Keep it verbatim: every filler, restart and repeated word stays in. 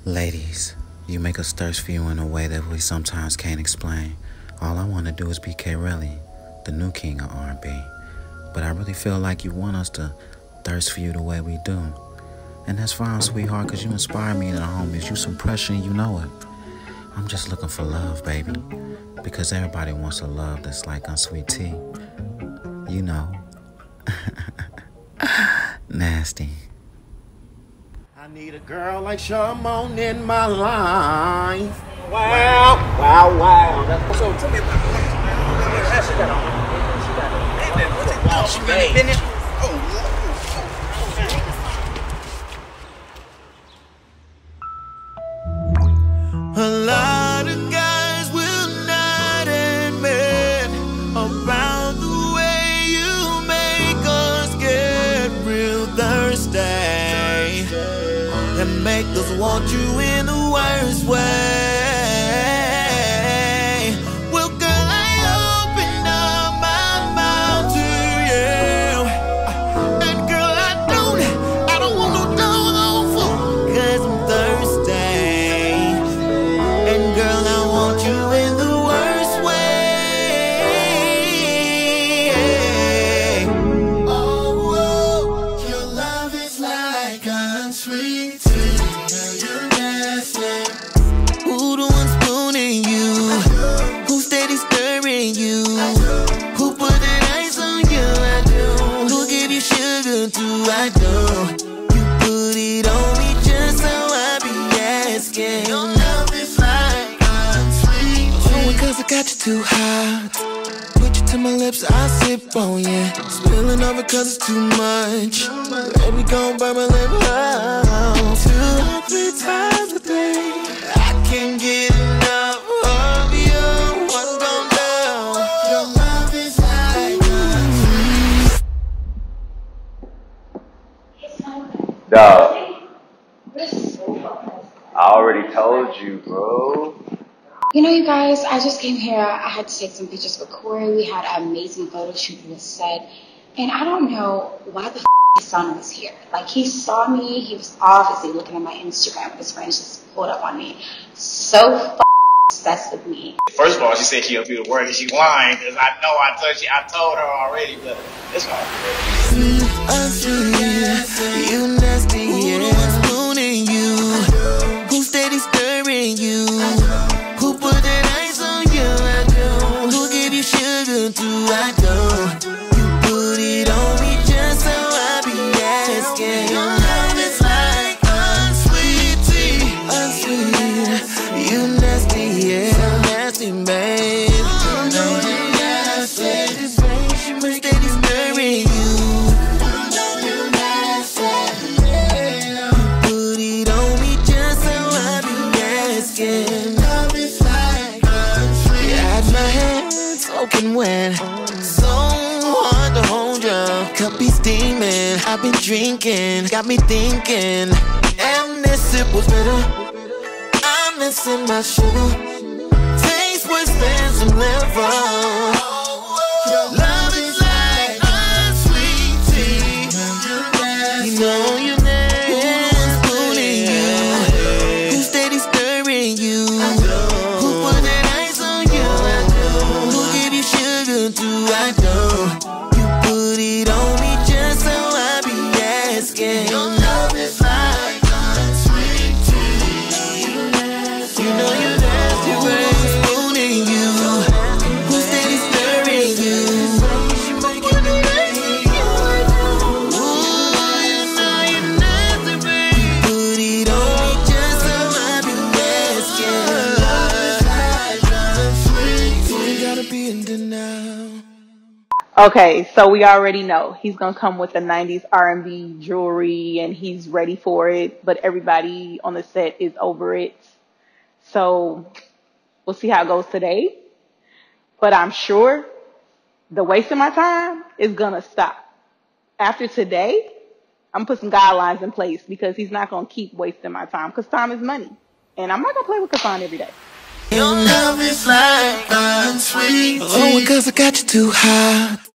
Ladies, you make us thirst for you in a way that we sometimes can't explain. All I want to do is be Relly, the new king of R and B. But I really feel like you want us to thirst for you the way we do. And that's fine, sweetheart, because you inspire me and the homies. You some pressure and you know it. I'm just looking for love, baby. Because everybody wants a love that's like unsweet tea. You know. Nasty. I need a girl like Shamon in my life. Wow, wow, wow. That's so tell me about that. She got on. She got on. Hey, man, what's it called? She really been in. Oh, a lot of guys will not admit about the way you make us get real thirsty and make us want you in the worst way. Well, girl, I opened up my mouth to you, and girl, I don't, I don't want no doggone fool, 'cause I'm thirsty. And girl, I want you in the worst way. Oh, oh, your love is like unsweet tea. Girl, you're nasty. Who the one spooning you? Who steady stirring you? Who put that ice on you? I do. Who give you sugar? Do I do? You put it on me just so I be asking. Your love is like unsweet tea. Oh, cause I got you too hot. Put you to my lips, I sip on you. Spilling over cause it's too much. Baby, gon' burn my lip out. Two or three times a day. I can't get enough of you. What's going down? Your love is like unsweet. Dog, I already told you, bro. You know, you guys, I just came here. I had to take some pictures for Corey. We had an amazing photo shoot in the set. And I don't know why the f his son was here. Like, he saw me. He was obviously looking at my Instagram with his friends just pulled up on me. So f obsessed with me. First of all, she said she'll do the work and she lying because I know I told you, I told her already, but it's all good. Unsweet, you nasty, yeah. Who's spooning you? Who steady stirring you? Who put that ice on you? I do. Who give you sugar? Do I do? You put it on me just so I be asking. Your love is like unsweet tea. Unsweet, you nasty, yeah. Nasty, babe. Oh, no, you nasty. This babe, she must steady stirring you. Oh, no, you nasty, yeah. You put it on me just so I be asking. Love is like unsweet. You had my hands soaking wet. So hard to hold you. Cup be steaming. I've been drinking. Got me thinking. And this sip was better. I'm missing my sugar. Taste worse than some liver. Love is like unsweet tea. You know you never spooning you. Who steady stirring you? Who put that ice on you? Who give you sugar? Do I do? You put it on me just so I be asking. Your love is like unsweet tea. You know you're nasty, babe. Spooning you. Who steady stirring you? She making me rain. Ooh, you know you're nasty, babe. Put it on me just so I be asking. Your love is like unsweet tea. You gotta be in denial. Okay, so we already know he's gonna come with the nineties R and B jewelry and he's ready for it, but everybody on the set is over it. So we'll see how it goes today. But I'm sure the wasting my time is gonna stop. After today, I'm gonna put some guidelines in place because he's not gonna keep wasting my time because time is money. And I'm not gonna play with Kassan every day. Your love is like unsweet tea. Oh, because I got you too hot.